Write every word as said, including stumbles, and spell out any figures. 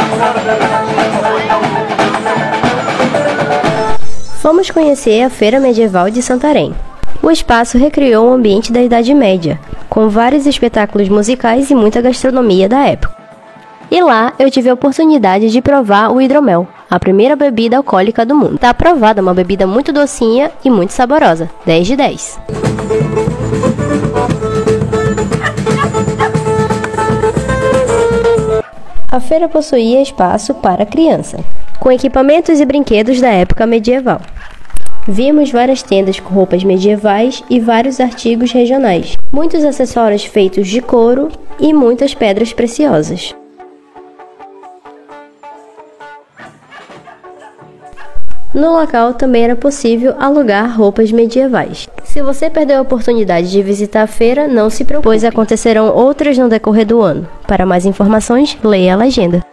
Fomos conhecer a Feira Medieval de Santarém. O espaço recriou o ambiente da Idade Média, com vários espetáculos musicais e muita gastronomia da época. E lá eu tive a oportunidade de provar o hidromel, a primeira bebida alcoólica do mundo. Tá aprovada, uma bebida muito docinha e muito saborosa, dez de dez. A feira possuía espaço para criança, com equipamentos e brinquedos da época medieval. Vimos várias tendas com roupas medievais e vários artigos regionais, muitos acessórios feitos de couro e muitas pedras preciosas. No local também era possível alugar roupas medievais. Se você perdeu a oportunidade de visitar a feira, não se preocupe, pois acontecerão outras no decorrer do ano. Para mais informações, leia a legenda.